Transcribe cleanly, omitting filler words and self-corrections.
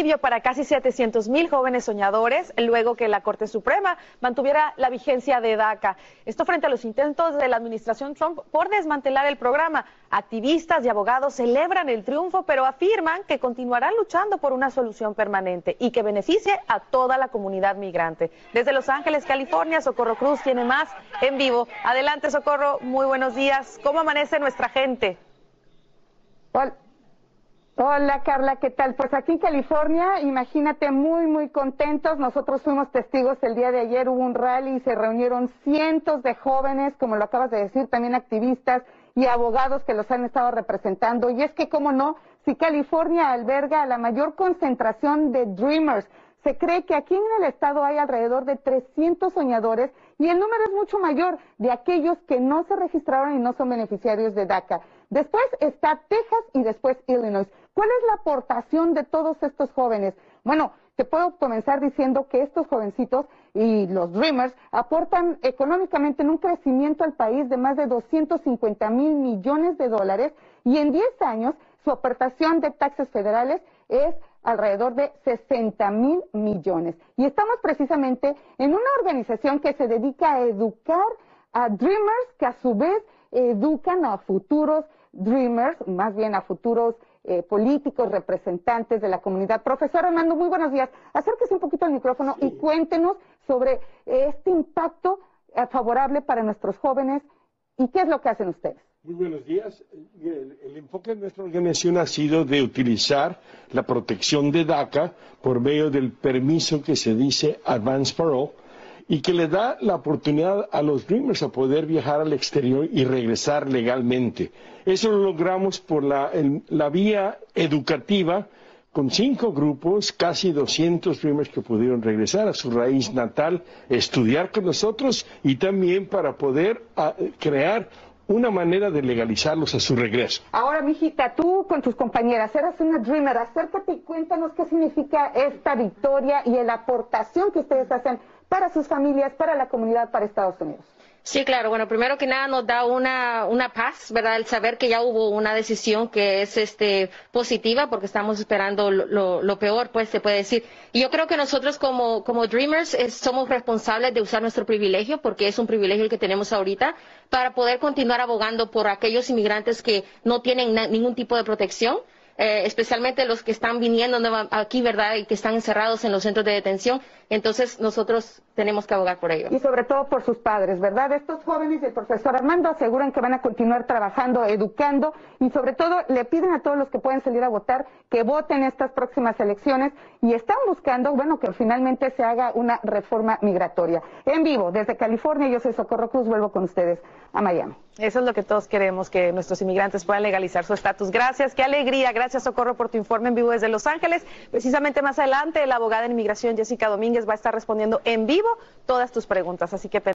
alivio para casi 700,000 jóvenes soñadores, luego que la Corte Suprema mantuviera la vigencia de DACA. Esto frente a los intentos de la administración Trump por desmantelar el programa. Activistas y abogados celebran el triunfo, pero afirman que continuarán luchando por una solución permanente y que beneficie a toda la comunidad migrante. Desde Los Ángeles, California, Socorro Cruz tiene más en vivo. Adelante, Socorro, muy buenos días. ¿Cómo amanece nuestra gente? Hola Carla, ¿qué tal? Pues aquí en California, imagínate, muy contentos. Nosotros fuimos testigos el día de ayer, hubo un rally y se reunieron cientos de jóvenes, como lo acabas de decir, también activistas y abogados que los han estado representando. Y es que, cómo no, si California alberga la mayor concentración de Dreamers, se cree que aquí en el estado hay alrededor de 300 soñadores y el número es mucho mayor de aquellos que no se registraron y no son beneficiarios de DACA. Después está Texas y después Illinois. ¿Cuál es la aportación de todos estos jóvenes? Bueno, te puedo comenzar diciendo que estos jovencitos y los Dreamers aportan económicamente en un crecimiento al país de más de 250,000 millones de dólares y en 10 años su aportación de taxes federales es alrededor de 60,000 millones. Y estamos precisamente en una organización que se dedica a educar a Dreamers, que a su vez educan a futuros Dreamers, más bien a futuros políticos, representantes de la comunidad. Profesor Armando, muy buenos días. Acérquese un poquito al micrófono y cuéntenos sobre este impacto favorable para nuestros jóvenes y qué es lo que hacen ustedes. Muy buenos días. El enfoque de nuestra organización ha sido de utilizar la protección de DACA por medio del permiso que se dice Advance Parole y que le da la oportunidad a los Dreamers a poder viajar al exterior y regresar legalmente. Eso lo logramos por la vía educativa con 5 grupos, casi 200 Dreamers que pudieron regresar a su raíz natal, estudiar con nosotros y también para poder crear una manera de legalizarlos a su regreso. Ahora, mijita, tú con tus compañeras, eras una Dreamer, acércate y cuéntanos qué significa esta victoria y la aportación que ustedes hacen para sus familias, para la comunidad, para Estados Unidos. Sí, claro. Bueno, primero que nada nos da una paz, ¿verdad? El saber que ya hubo una decisión que es positiva, porque estamos esperando lo peor, pues se puede decir. Y yo creo que nosotros como Dreamers somos responsables de usar nuestro privilegio, porque es un privilegio el que tenemos ahorita, para poder continuar abogando por aquellos inmigrantes que no tienen ningún tipo de protección. Especialmente los que están viniendo aquí, ¿verdad? Y que están encerrados en los centros de detención. Entonces, nosotros tenemos que abogar por ellos. Y sobre todo por sus padres, ¿verdad? Estos jóvenes y el profesor Armando aseguran que van a continuar trabajando, educando y sobre todo le piden a todos los que pueden salir a votar que voten estas próximas elecciones y están buscando, bueno, que finalmente se haga una reforma migratoria. En vivo, desde California, yo soy Socorro Cruz, vuelvo con ustedes a Miami. Eso es lo que todos queremos, que nuestros inmigrantes puedan legalizar su estatus. Gracias, qué alegría. Gracias, Socorro, por tu informe en vivo desde Los Ángeles. Precisamente más adelante, la abogada en inmigración Jessica Domínguez va a estar respondiendo en vivo todas tus preguntas, así que